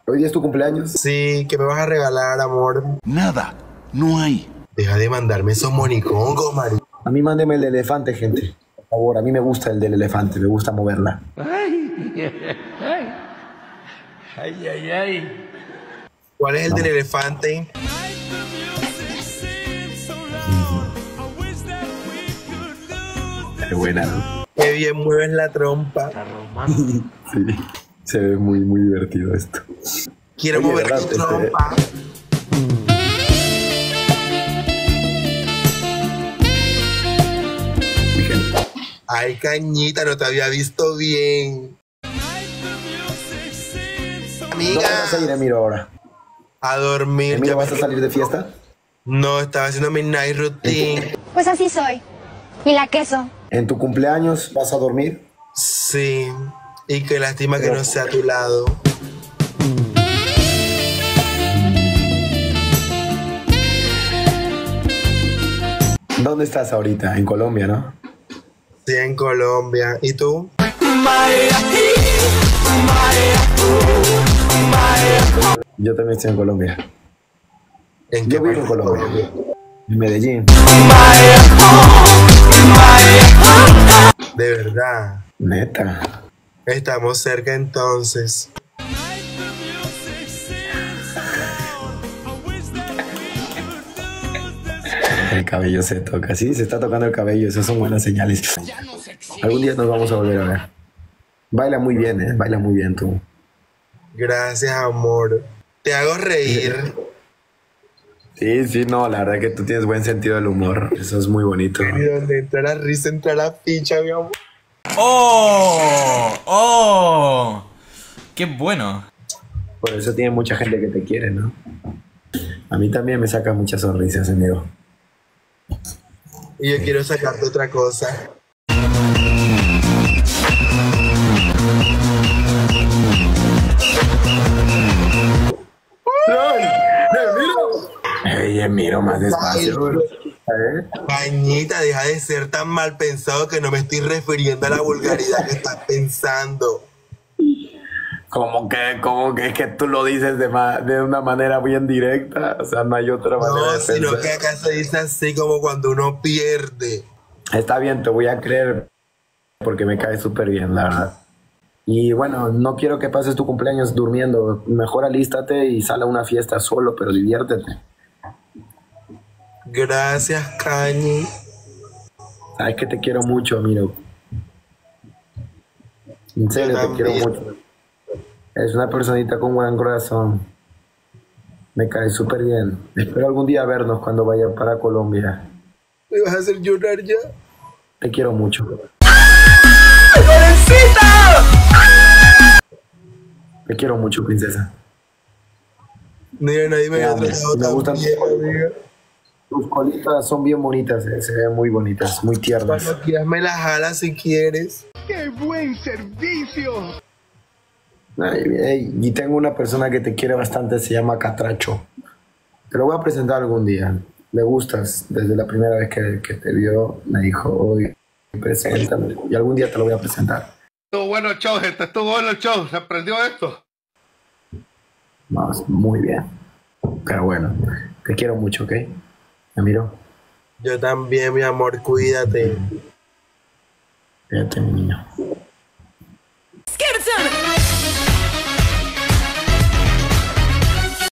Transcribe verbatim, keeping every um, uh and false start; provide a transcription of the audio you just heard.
¿Hoy día es tu cumpleaños? Sí, ¿qué me vas a regalar, amor? Nada, no hay. Deja de mandarme esos monicongos, Mari. A mí mándeme el del elefante, gente. Por favor, a mí me gusta el del elefante, me gusta moverla. Ay, ay, ay, ay, ay. ¿Cuál es el No. del elefante? Qué buena, ¿no? Qué bien mueves la trompa. Está romántico. Sí, se ve muy, muy divertido esto. Quiero Oye, mover ¿verdad? tu Este- trompa. Gente, Ay, cañita, no te había visto bien. ¿dónde vas a ir, Amiga, Emiro, ahora? a dormir. ¿Emiro, Ya vas a me- salir de fiesta? No, estaba haciendo mi night routine. Pues así soy. Y la queso. ¿En tu cumpleaños vas a dormir? Sí, y qué lástima que no sea a tu lado. ¿Dónde estás ahorita? En Colombia, ¿no? Sí, en Colombia. ¿Y tú? Yo también estoy en Colombia. ¿En Yo qué vivo en parte de Colombia. En Medellín. De verdad. Neta. Estamos cerca entonces. El cabello se toca. Sí, se está tocando el cabello. Esas son buenas señales. Algún día nos vamos a volver a ver. Baila muy bien, ¿eh? Baila muy bien tú. Gracias, amor. Te hago reír. Sí, sí, no, la verdad que tú tienes buen sentido del humor. Eso es muy bonito. Y donde entra la risa, entra la ficha, mi amor. ¡Oh! ¡Oh! ¡Qué bueno! Por eso tiene mucha gente que te quiere, ¿no? A mí también me saca muchas sonrisas, amigo. Y yo quiero sacarte otra cosa. Ey, miro más despacio, bro. ¿Eh? Cañita, deja de ser tan mal pensado que no me estoy refiriendo a la vulgaridad que estás pensando. Como que, como que es que tú lo dices de, ma- de una manera bien directa. O sea, no hay otra manera No, de sino pensar. que acá se dice así como cuando uno pierde. Está bien, te voy a creer porque me cae súper bien, la verdad. Y bueno, no quiero que pases tu cumpleaños durmiendo. Mejor alístate y sal a una fiesta solo, pero diviértete. Gracias, Cañi. Sabes que te quiero mucho, Miro. En serio, Yo te quiero también. mucho. Es una personita con buen corazón. Me cae súper bien. Espero algún día vernos cuando vaya para Colombia. ¿Me vas a hacer llorar ya? Te quiero mucho. Te quiero mucho, princesa. Mira, nadie me Te había amo. tratado Me tan gustan bien, amiga. tus colitas, son bien bonitas, eh, se ven muy bonitas, muy tiernas. Cuando quieras me la jalas si quieres. Ay, ay, y tengo una persona que te quiere bastante, se llama Catracho. Te lo voy a presentar algún día. Le gustas, desde la primera vez que, que te vio, me dijo, oye, preséntame. Y algún día te lo voy a presentar. Estuvo bueno el show, gente. Estuvo bueno el show. Se aprendió esto. Vamos, muy bien. Pero bueno, te quiero mucho, ¿ok? Me miro. Yo también, mi amor, cuídate. Fíjate, mi niño.